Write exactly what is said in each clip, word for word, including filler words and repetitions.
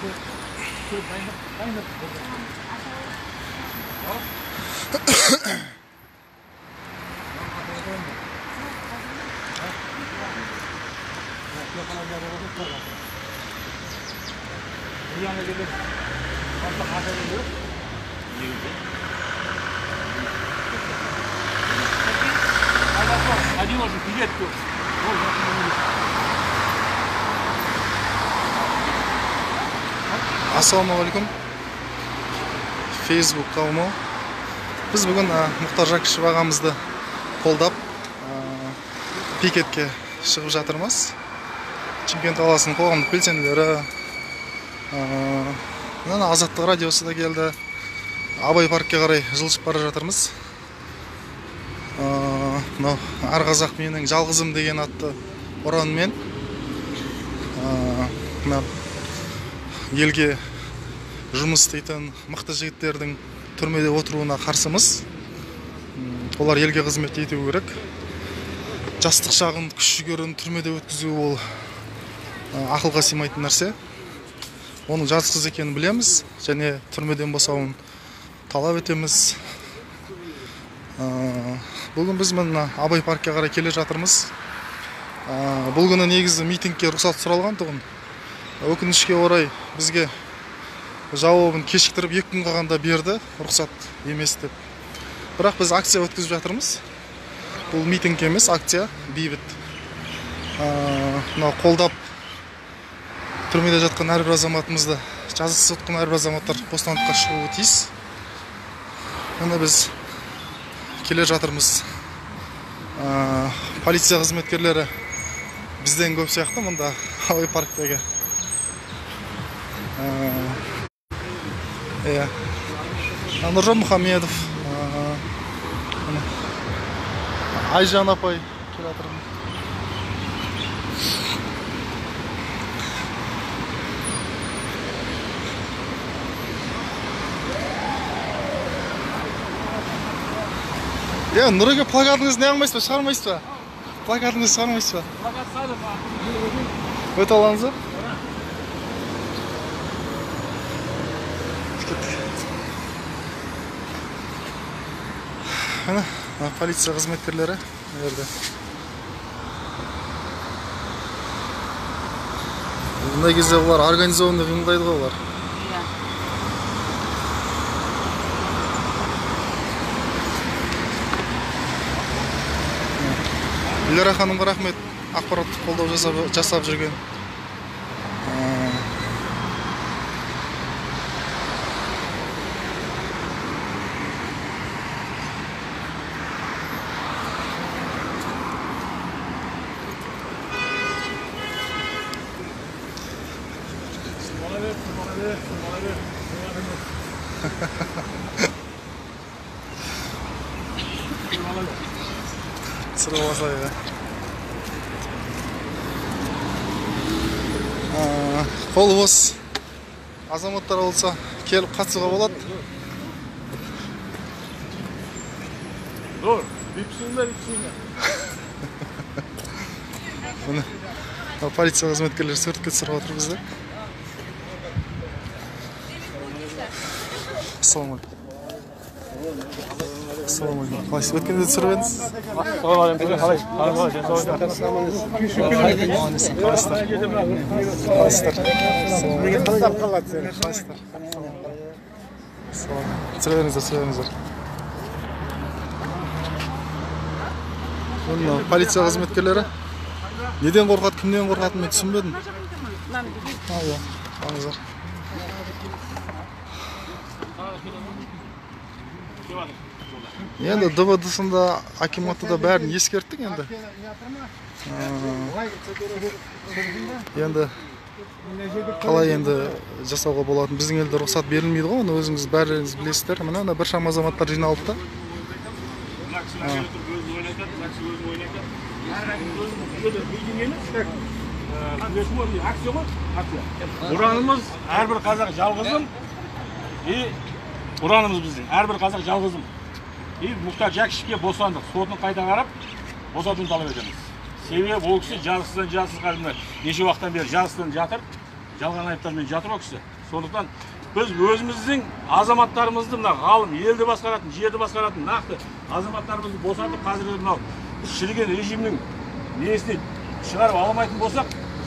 Один уже билет. Ассалаумағалейкум. Facebook қауымы. Біз бүгін Мұхтар Жәкішев ағамызды қолдап пикетке шығып жатырмыз. Шымкент қаласының қоғамдық белсенділері, Азаттық радиосы да келді. Абай паркке қарай жылжып бара жатырмыз. Ар қазақ менің жалғызым деген атты ұранмен елге жұмыс істейтін мықты жігіттердің түрмеде отыруына қарсымыз. Олар елге қызмет ету керек. Жастық шағын, күш жігерін түрмеде өткізу ол ақылға сыймайтын нәрсе. Оның жазықсыз екенін білеміз және түрмеден босауын талап етеміз. Бүгін біз мына Абай паркке қарай келе жатырмыз. Бұл күні негізі митингке рұқсат сұралған тұғын. Өкінішке орай бізге жауабын кешіктіріп екі күн қалғанда берді, рұқсат емес деп. Бірақ біз акция өткізіп жатырмыз. Бұл митинг емес, акция, бейбіт. Қолдап түрмеде жатқан әрбір азаматымызды, жазықсыз жатқан әрбір азаматтар бостандыққа шығуы тиіс. Міне біз келе жатырмыз. Полиция қызметкерлері бізден көп сияқты мұнда Абай парктегі. Нұржан Мұхамедов, Айжан апай келе жатырмын. Е, Нұреге плакатыңызды не алмайсыз ба, шығармайсыз ба? Плакатыңызды шығармайсыз ба? Плакат сады ма? Өте алаңыз ба? Міне, полиция қызметкерлері ерді. Бұндай кезде олар организованный қимылдайды ғой олар. Лера ханымға рахмет, ақпараттық қолдау жасап жүрген. Сұраласа еді. Қолы бос азаматтар болса келіп қатысуға болады. Dur, бипсіңдер, бипсіңдер. Бұны полиция қызметкерлері сөртке түсіріп отыр бізді. Ассалаумағалейкум. Ассалаумағалейкум. Қалайсыз? Өткенде түсіріп едіңіз? Ассалаумағалейкум. Қалай? Қалайсыздар? Түсіріп едіңіздер, түсіріп едіңіздер. Полиция қызметкерлері неден қорқады, кімнен қорқатынын мен түсінбедім. Аңыздар. Енді Д В Д-сында, акиматыда бәрін ескерттік енді. Енді қалай енді жасауға болатын. Біздің елде рұқсат берілмейді ғой, оны өзіңіз бәріңіз білесіздер. Мына бір шама азаматтар жиналды да. Ұранымыз әрбір қазақ жалғызым. Ұранымыз біздің әрбір қазақ жалғызым. Мұхтар Жәкішевке бостандық сотын қайта қарап, босатуын талап етеміз. Себебі ол кісі жазықсыздан жазықсызға неше уақыттан бері жазықсыздан жатыр. жалған айыптармен жатыр ол кісі. Сондықтан біз өзіміздің азаматтарымызды, мына ғалым, елді басқаратын, жерді басқаратын нақты азаматтарымызды босатып, қазіргі мынау шіріген режимнің несіне шығарып алмайтын болсақ,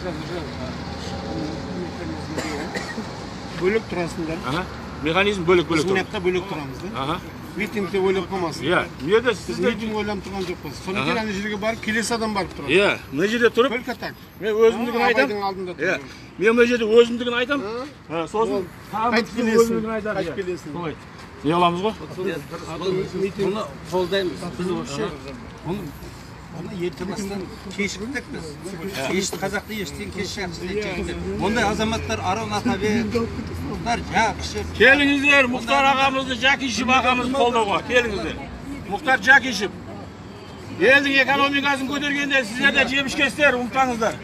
бөлек тұрасыңдар. Механизм бөлек-бөлек тұрмыз. Мына бөлек тұрамыз да. Митингте ойлап қалмасын. Иә, неде сізді митинг ойлап тұрған жоқпыз. Содан кейін ана жерге барып, келесі адам барып тұрады. Иә, мына жерде тұрып, только так. мен өзімдігін айтам. Иә, мен мына жерде өзімдігін айтам. Сосын қайтып келесің. Қайтып келесің. Солай. Не аламыз ғой? Бұны қолдаймыз. Біз вообще оны ертемастан кешіктік біз. Ешті қазақты ештен кешіктік. Ондай азаматтар Арон Атабек, Мұхтар Жақишев. Келіңіздер, Мұхтар ағамызды, Жақишев ағамызды қолдауға. Келіңіздер. Мұхтар Жақишев. Елдің экономикасын көтергенде сіздер де жемішкестер, ұмытпаңыздар.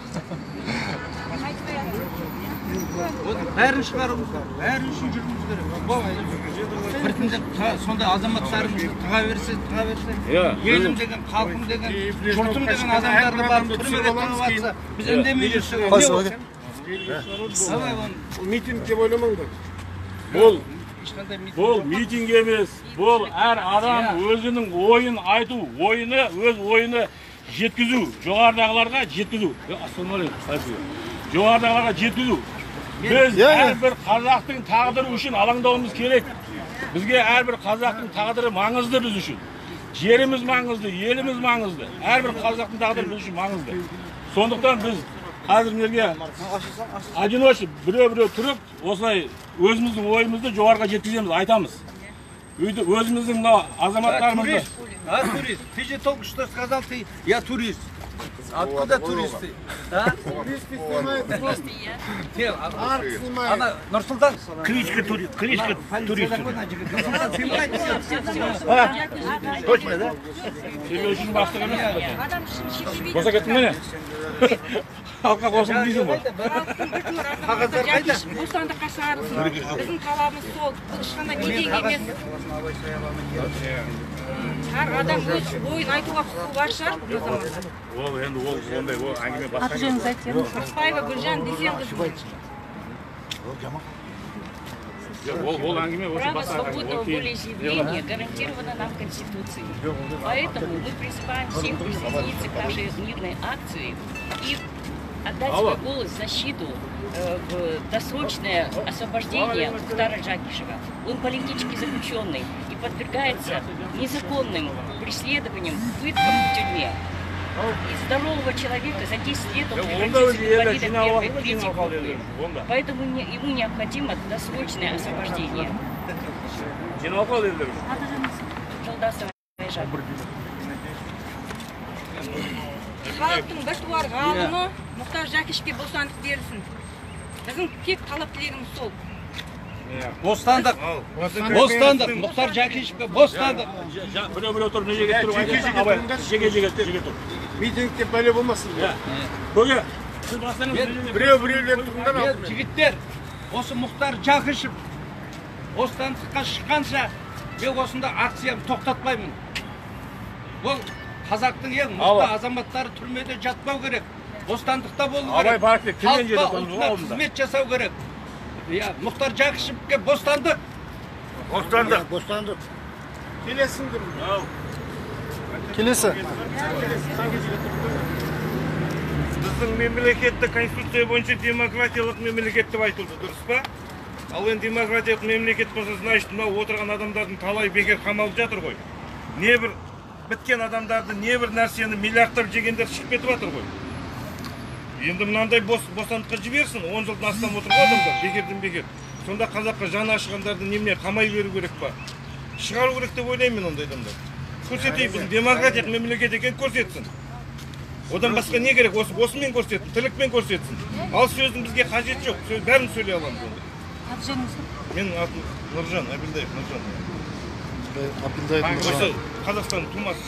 Бәрін шығаруымыз керек, бәрін үшін жүрміз керек. Біртіндеп сондай азаматтарымыз тыға берсе, тыға берсе. Елім деген, халқым деген, жұртым деген адамдарды барып түрмеге тығып атса, біз үндемей жүрсек. Митинг деп ойламаңдар. Бұл митинг емес, бұл әр адам өзінің ойын айту, ойыны, өз ойыны жеткізу, жоғардағыларға жеткізу. Жоғардағыларға жеткізу. Біз әрбір қазақтың тағдыры үшін алаңдауымыз керек. Бізге әрбір қазақтың тағдыры маңызды біз үшін. Жеріміз маңызды, еліміз маңызды. Әрбір қазақтың тағдыры біз үшін маңызды. Сондықтан біз қазіргілерге одиночный біреу-біреу тұрып, осылай өзіміздің ойымызды жоғарға жеткіземіз, айтамыз. Өзіміздің мына азаматтарымызды. А, турист, ты же только что сказал, ты, я турист. Откуда туристы? Туристы снимают просто. Арт снимает. Она Нұрсұлтан. Кличка турист, кличка турист. Нұрсұлтан снимает. Точно, да? Тебе үшін бастық емес. Боса кеттің мені? Халыққа қосылып дейсің ғой. Қағаздар қайда? Бостандыққа шығарылсын. Біздің талабымыз сол. Бұл ешқандай митинг емес. Әр адам өз ойын айтуға құқығы бар шығар бұл заманда. Ол енді ол ондай ол әңгіме басқа. Ақпаева Гүлжан десең қыз. Ол әңгіме осы Право басқа. свободного волеизъявления гарантировано нам Конституцией. Поэтому мы призываем всех присоединиться к нашей мирной акции и отдать свой голос в защиту, в досрочное освобождение Мухтара Жақишева. Он политически заключенный и подвергается незаконным преследованиям, пыткам в тюрьме. И здорового человека за десять лет он превратился в инвалида первой и третьей группы. Поэтому ему необходимо досрочное освобождение. Жолдасова Айжан. Халықтың бір туар ғалымы Мұхтар Жақишевке бостандық берілсін. Біздің тек талап тілегіміз сол. Бостандық. Бостандық. Мұхтар Жақишевке бостандық. Біреу-біреу тұрып, неге тұрып айтасың? Жеге-жеге тұр. Митингте бәле болмасын. Көге, біреу-біреулер тұрғындар алдымен. Жігіттер, осы Мұхтар Жақишев бостандыққа шыққанша мен осында акциям тоқтатпаймын. Ол қазақтың ең мықты азаматтары түрмеде жатпау керек. Бостандықта болу керек. Халыққа ұлтына қызмет жасау керек. Мұхтар Жақишевке бостандық. Бостандық. Бостандық. Келесіңдір. Келесі. Біздің мемлекетті конституция бойынша демократиялық мемлекет деп айтылды, дұрыс па? Ал енді демократиялық мемлекет болса, значит, мынау отырған адамдардың талай бекер қамалып жатыр ғой. Небір біткен адамдарды, небір нәрсені миллиардтап жегендер шығып кетіп жатыр ғой. Енді мынандай бостандыққа жіберсін, он жылдан астам отырған адамдар, бекерден бекер. Сонда қазаққа жаны ашығандарды немене қамай беру керек па? Шығару керек деп ойлаймын ондай адамдар. Көрсетейік, біз демократиялық мемлекет екен көрсетсін. Одан басқа не керек? Осымен көрсетсін, тірлікпен көрсетсін. Ал сөздің бізге қажет жоқ, сөз бәрін сөйлей аламыз онда. Менің атым Нұржан, Абилдаев Нұржан. Абилдаев Нұржан. Осы Қазақстанның тумасы.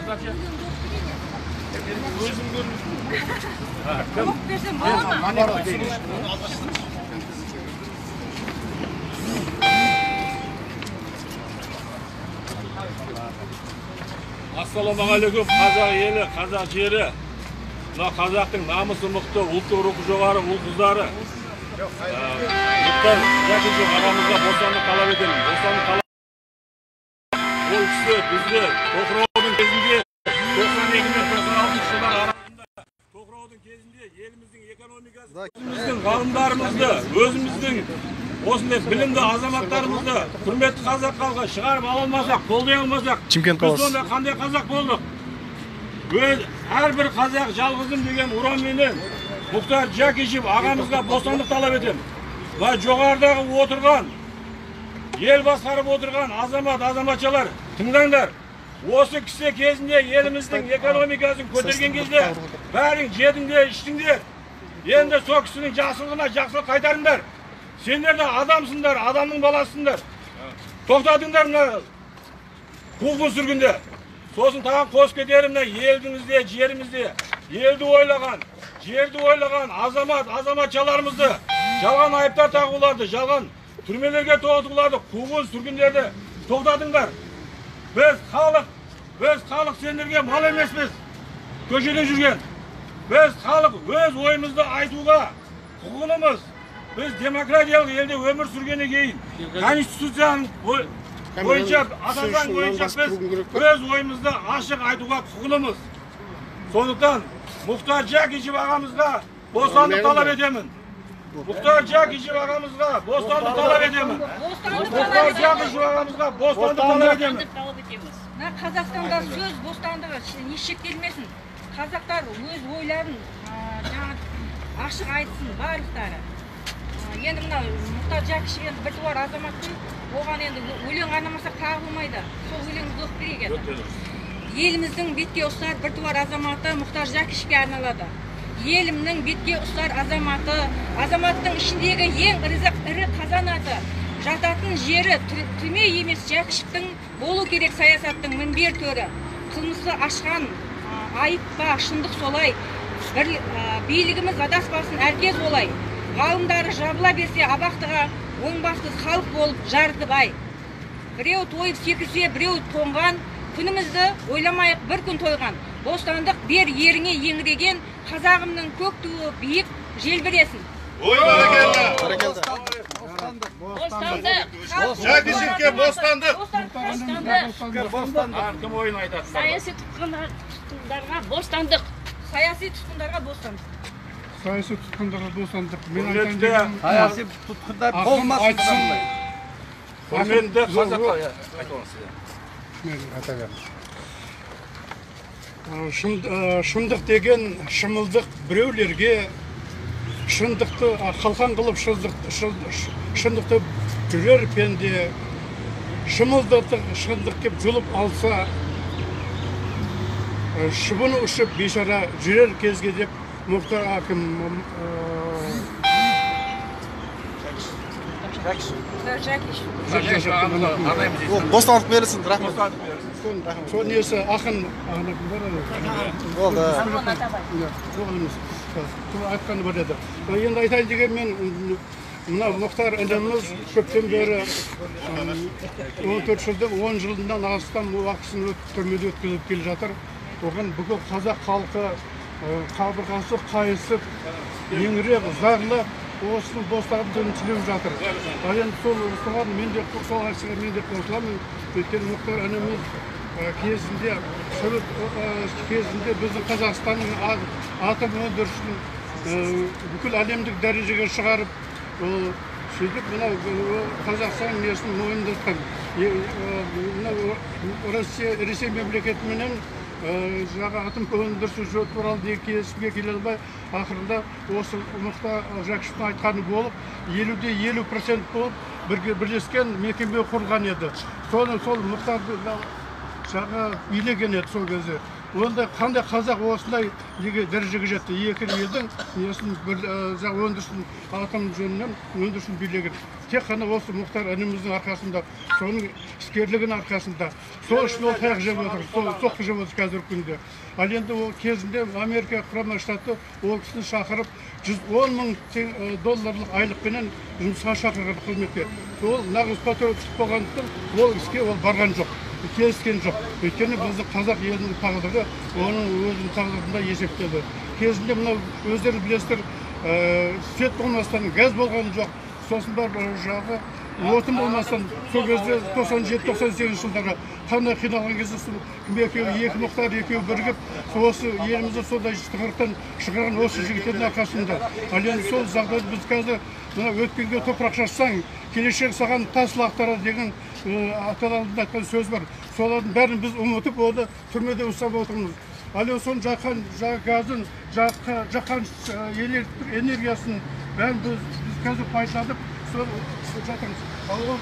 Өзім көрміз. Көп берсем болады ма? Ассалаумағалейкум, қазақ елі, қазақ жері. Мына қазақтың намысы мықты, ұлттық рухы жоғары ұл-қыздары. Мұхтар Жәкішев ағамызға бостандық талап етемін. Бостандық талап ол кісі бізді тоқыраудың кезінде тоқсан екі мен тоқсан алтыншы жылдар арасында тоқыраудың кезінде еліміздің экономикасы өзіміздің ғалымдарымызды, өзіміздің осындай білімді азаматтарымызды құрметті қазақ халқы шығарып ала алмасақ, қолдай алмасақ, Шымкент біз қаласы. сонда қандай қазақ болдық? Өз әрбір қазақ жалғызым деген ұранменен Мұхтар Жәкішев ағамызға бостандық талап етемін. Ва жоғарыдағы отырған, ел басқарып отырған азамат, азаматшалар, тыңдаңдар. Осы кісі кезінде еліміздің экономикасын көтерген кезде бәрің жедіңдер, іштіңдер. Енді сол кісінің жақсылығына жақсылық қайтарыңдар. Сендер де адамсыңдар, адамның баласыңдар. Тоқтатыңдар мына қуғын сүргінде. Сосын тағы қосып кетерім мына елімізде, жерімізде, елді ойлаған, жерді ойлаған азамат, азаматшаларымызды жалған айыптар тағуларды, жалған түрмелерге тоғытуларды, қуғын сүргіндерді тоқтатыңдар. Біз халық, біз халық сендерге мал емеспіз, көшеде жүрген. Біз халық өз ойымызды айтуға құқылымыз. Біз демократиялық елде өмір сүргеннен кейін конституцияның бойынша, аталған бойынша біз өз ойымызды ашық айтуға құқылымыз. Сондықтан Мұхтар Жәкішев ағамызға бостандық талап етемін. Мұхтар Жәкішев ағамызға бостандық талап етемін. Мұхтар Жәкішев ағамызға бостандық талап етемін. Қазақстанда сөз бостандығы шектелмесін. Қазақтар өз ойларын ашық айтсын барлықтары. Енді мына Мұхтар Жәкішев енді біртуар азаматтың, оған енді өлең арнамасақ тағылмайды. Сол өлеңімізді оқып берейік енді. Еліміздің бетке ұстар біртуар азаматы Мұхтар Жәкішевке арналады. Елімнің бетке ұстар азаматы, азаматтың ішіндегі ең ірі қазанаты, жататын жері түрме емес Жәкішевтің болу керек саясаттың мінбер төрі. Қылмысы ашқан айып па, шындық солай, билігіміз адаспасын әркез олай. Ғалымдары жабыла берсе абақтыға, оңбақсыз халық болып жарды бай. Біреу тойып секірсе, біреу тоңған, күнімізді ойламайық бір күн тойған. Бостандық бер еріңе еңіреген, қазағымның көк туы биік желбіресін. Ой, барекелді! Бостандық! Жәкішевке бостандық! Кім ойын айтады? Саяси тұтқындарға бостандық! Саяси тұтқындарға бостандық. Саяси тұтқындарға бостандық. Мен Құрметті Саяси тұтқындар болмасын. құрметті қазақ шындық деген шымылдық біреулерге, шындықты қалқан қылып шындықты жүрер пенде, шымылдықты шындық кеп жұлып алса, шыбыны ұшып бейшара жүрер кезге деп Мұхтар әкім Бостандық берілсін, рахмет. сол несі ақын Болды. айтқаны бар еді. Енді айтайын деген мен мына Мұхтар ініміз көптен бері он төрт жылдың он жылдан астам уақытын түрмеде өткізіп келе жатыр. Оған бүкіл қазақ халқы қабырғасы қайысып, еңіреп, зарлап, осының бостандығын тілеп жатыр. Енді сол осыған мен де сол ашыға мен де қосыламын. Өйткені Мұхтар ініміз кезінде, совет кезінде біздің Қазақстанның атом өндірісін бүкіл әлемдік дәрежеге шығарып, сөйтіп мына Қазақстан несін мойындатқан. Ресей мемлекетіменен жаңа атом өндірісі туралы деген келісімге келе алмай, ақырында осы Мұхтар Жәкішевтің айтқаны болып, елуде елу процент болып бірлескен мекеме құрған еді. Соны сол Мұхтарды жаңа билеген еді сол кезде. Онда қандай қазақ осындай дәрежеге жетті. Екі елдің жаңа өндірісін атом жөнінен өндірісін билеген. Тек қана осы Мұхтар ініміздің арқасында, соның іскерлігінің арқасында. Сол үшін ол таяқ жеп отыр, соққы жеп отыр қазіргі күнде. Ал енді ол кезінде Америка құрама штаты ол кісіні шақырып жүз он мың долларлық айлықпенен жұмысқа шақырған қызметке. Ол нағыз патриоттық болғандықтан ол іске ол барған жоқ, келіскен жоқ. Өйткені біздің қазақ елінің тағдыры оның өзінің тағдырында есептелді. Кезінде мынау өздеріңіз білесіздер, свет болмастан газ болған жоқ. Сосын бар жағы отын болмастан сол кезде тоқсан жеті тоқсан сегізінші жылдары қандай қиналған кезде екеуі екі мұқтар екеуі бірігіп осы елімізді сондай тығырықтан шығарған осы жігіттердің арқасында. Ал енді сол жағдайды біз қазір мына өткенге топырақ шашсаң, келешек саған тас лақтырады деген аталардың айтқан сөз бар. Солардың бәрін біз ұмытып, оны түрмеде ұстап отырмыз. Ал енді соның жаққан газын, жаққан энергиясын бәрін біз қазір пайдаланып сол жатырмыз. Ал ол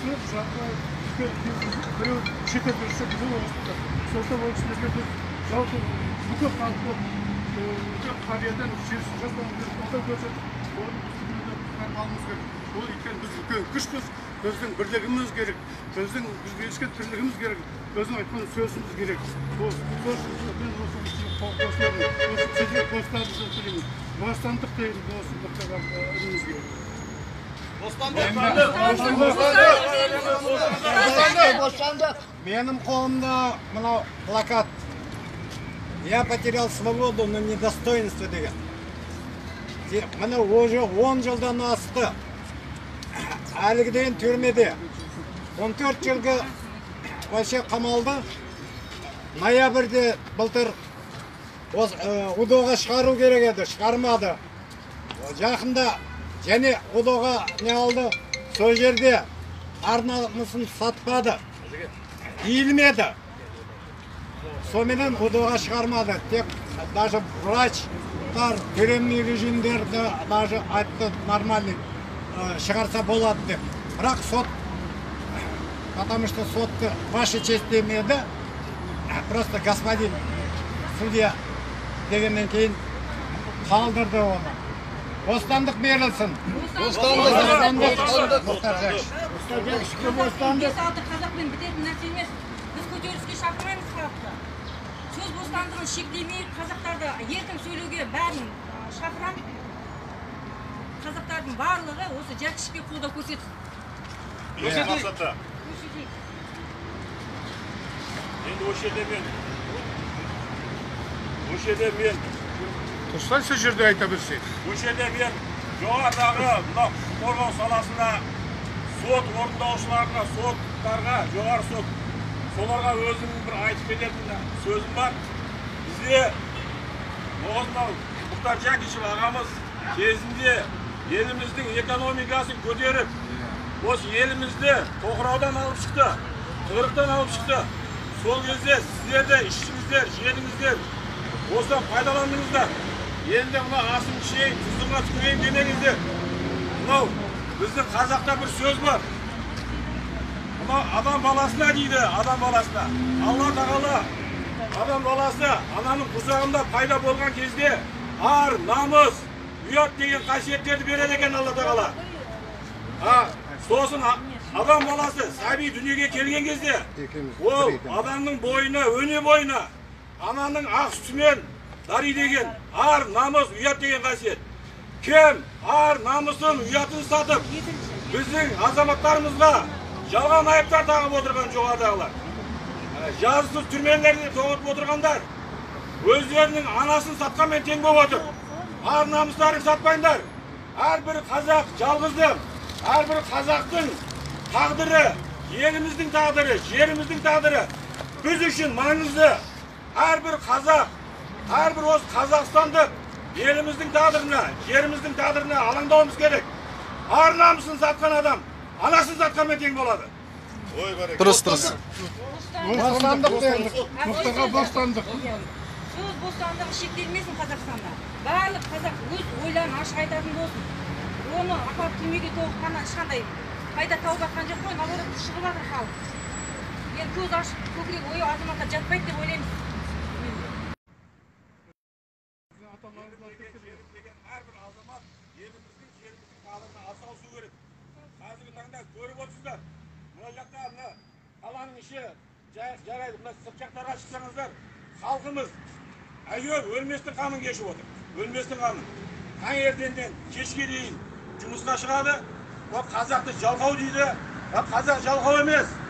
біреу шетел берсе біз осында. Сосын ол кісілерге біз жалпы бүкіл халықты бүкіл қариядан жерсіз жастан қолдау көрсетіп, оны біз алуымыз керек. Ол өйткені біз үлкен күшпіз, біздің бірлігіміз керек, біздің бізге ешке тірлігіміз керек, біздің айтқан сөзіміз керек. Ол сөз мен осы қосыларым, осы сізге қосыларымызды тілеймін. Бостандық деймін осы інімізге. Менің қолымда мынау плакат. Я потерял свободу, но не достоинство деген. Мына уже он жылдан асты. Әлігі дейін түрмеде. он төрт жылғы вообще қамалды. Ноябрьде былтыр удоға шығару керек еді, шығармады. Жақында және удоға не алды, сол жерде ар-намысын сатпады, иілмеді. Соменен удоға шығармады. Тек даже врачтар, тюремный режимдерді даже айтты нормальный шығарса болады деп. Бірақ сот, потому что сотты ваша честь демеді, просто господин судья дегеннен кейін қалдырды оны. Бостандық берілсін. Бостандық. Мұхтар Жәкішев. Мұхтар Жәкішевке бостандық. Қазақпен бітетін нәрсе емес. Біз көтеріліске шақырмаймыз халықты. Сөз бостандығын шектемей, қазақтарды еркін сөйлеуге бәрін шақырам. Қазақтардың барлығы осы Жәкішевке қолдау көрсетсін. Көрсетейік. Енді осы жерде мен осы жерде мен Тұрсай сол жерде айта білсек. Осы жерде мен жоғарыдағы мына қорғау саласында сот орындаушыларына, соттарға, жоғары сот, соларға өзімнің бір айтып кететін сөзім бар. Бізде осынау Мұхтар Жәкішев ағамыз кезінде еліміздің экономикасын көтеріп, осы елімізді тоқыраудан алып шықты, тығырықтан алып шықты. Сол кезде сіздер де ішіңіздер, жеңіңіздер, осыдан пайдаландыңыздар. Енді мына асым ішейін, тұздырма түкірейін демеңіздер. Мынау біздің қазақта бір сөз бар. Мына адам баласына дейді, адам баласына. Алла тағала адам баласы ананың құрсағында пайда болған кезде ар, намыс, ұят деген қасиеттерді береді екен Алла тағала. Сосын адам баласы сәби дүниеге келген кезде ол адамның бойына, өне бойына ананың ақ сүтімен дари деген ар, намыс, ұят деген қасиет. Кем ар, намысын, ұятын сатып біздің азаматтарымызға жалған айыптар тағып отырған жоғарыдағылар, жазықсыз түрмелерде тоғытып отырғандар өздерінің анасын сатқанмен тең болып отыр. Ар, намыстарын сатпайындар. Әрбір қазақ жалғызды, әрбір қазақтың тағдыры, еліміздің тағдыры, жеріміздің тағдыры біз үшін маңызды. Әрбір қазақ, әрбір осы қазақстандық еліміздің тағдырына, жеріміздің тағдырына алаңдауымыз керек. Ар намысын сатқан адам анасын сатқанмен тең болады. Дұрыс, дұрыс. Бостандық бердік. Мұхтарға бостандық. Сөз бостандығы шектелмесін Қазақстанда. Барлық қазақ өз ойларын ашық айтатын болсын. Оны апарып түрмеге тоғытқаннан ешқандай пайда тауып жатқан жоқ қой, наоборот шығып жатыр халық. Енді көз ашық, көкірек ойы азаматқа жатпайды деп ойлаймыз. Әрбір азамат еліміздің жеріміздің қалына атсалысу керек. Қазіргі таңда көріп отырсыздар. Мына жақта мына қаланың іші жарайды. Мына сырт жақтарға шықсаңыздар, халқымыз әйел өлместің қамын кешіп отыр. Өлместің қамын. Таңертеңнен кешке дейін жұмысқа шығады. Ол қазақты жалқау дейді. Қазақ жалқау емес.